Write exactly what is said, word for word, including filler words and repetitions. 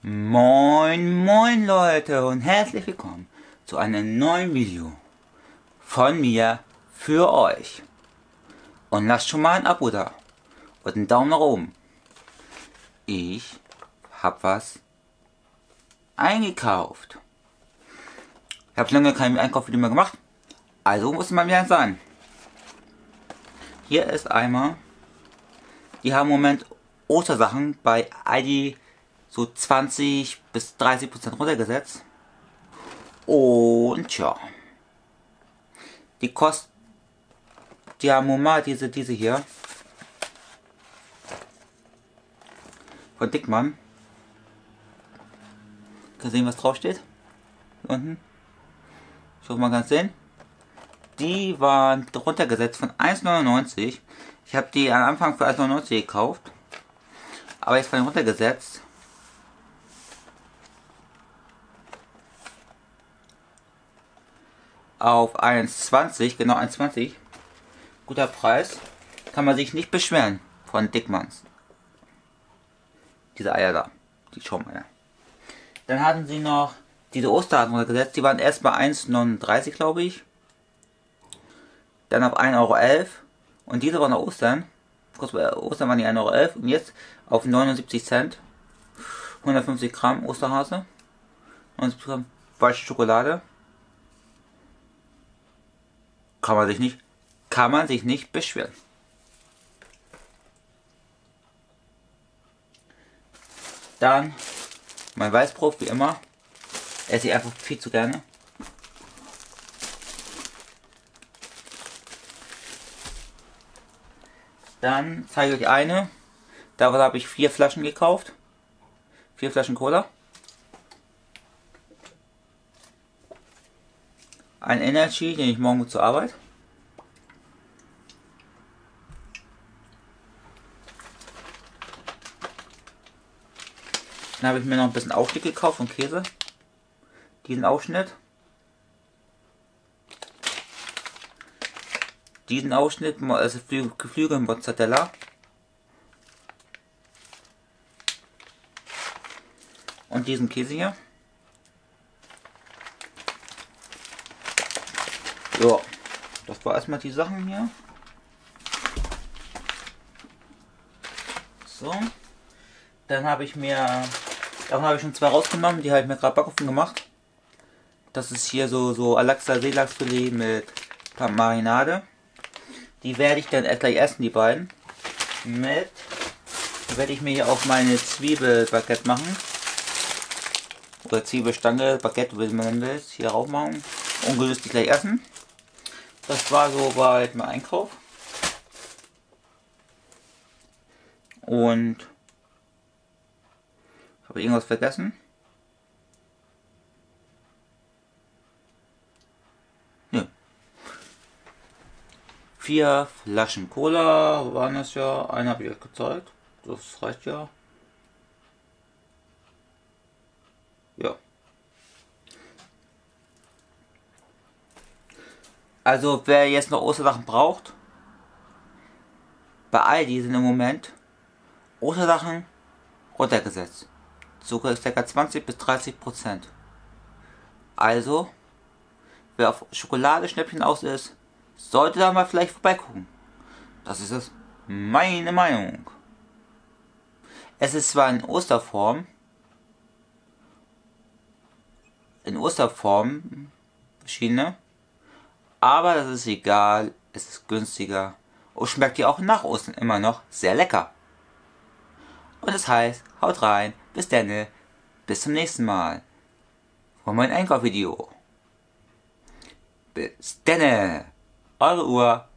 Moin moin Leute und herzlich willkommen zu einem neuen Video von mir für euch. Und lasst schon mal ein Abo da und einen Daumen nach oben. Ich habe was eingekauft. Ich habe lange kein Einkaufsvideo mehr gemacht, also muss man wieder sein. Hier ist einmal, die haben im Moment Ostersachen bei Aldi so zwanzig bis dreißig Prozent runtergesetzt. Und ja, die kosten, die haben normal diese, diese hier von Dickmann. Kann sehen, was drauf steht? Hier unten. Ich hoffe, man kann es sehen. Die waren runtergesetzt von eins neunundneunzig. Ich habe die am Anfang für eins neunundneunzig gekauft, aber jetzt waren runtergesetzt auf eins zwanzig, genau eins zwanzig. Guter Preis, kann man sich nicht beschweren von Dickmanns. Diese Eier da, die Schaumeier. Dann hatten sie noch diese Osterhasen runtergesetzt, die waren erst bei eins neununddreißig, glaube ich. Dann auf ein Euro elf. Und diese waren nach Ostern. Kurz bei Ostern waren die ein Euro elf. Und jetzt auf neunundsiebzig Cent. hundertfünfzig Gramm Osterhase. neunundsiebzig Gramm weiße Schokolade. Kann man sich nicht, kann man sich nicht beschweren. Dann mein Weißbrot, wie immer. Esse ich einfach viel zu gerne. Dann zeige ich euch eine. Davon habe ich vier Flaschen gekauft. Vier Flaschen Cola. Ein Energy, den ich morgen zur Arbeit. Dann habe ich mir noch ein bisschen Aufschnitt gekauft von Käse. Diesen Aufschnitt. Diesen Ausschnitt, also Geflügel Mozzarella. Und diesen Käse hier. Ja, das war erstmal die Sachen hier. So. Dann habe ich mir, davon habe ich schon zwei rausgenommen, die habe ich mir gerade Backofen gemacht. Das ist hier so, so Alaxa Seelachsfilet mit Marinade. Die werde ich dann gleich essen, die beiden. Mit, die werde ich mir hier auf meine Zwiebelbaguette machen. Oder Zwiebelstange, Baguette, wie man will, hier rauf machen. Ungelöst die gleich essen. Das war soweit mein Einkauf. Und habe ich irgendwas vergessen? Nö. Vier Flaschen Cola waren das ja. Eine habe ich euch gezeigt. Das reicht ja. Ja. Also wer jetzt noch Ostersachen braucht, bei Aldi sind im Moment Ostersachen runtergesetzt. Sogar ca. zwanzig bis dreißig Prozent. Also, wer auf Schokoladeschnäppchen aus ist, sollte da mal vielleicht vorbeigucken. Das ist es meine Meinung. Es ist zwar in Osterform, in Osterform verschiedene, aber das ist egal, es ist günstiger und schmeckt ja auch nach Ostern immer noch sehr lecker. Und das heißt, haut rein, bis denne, bis zum nächsten Mal von meinem Einkaufsvideo. Bis denne, eure Uhr.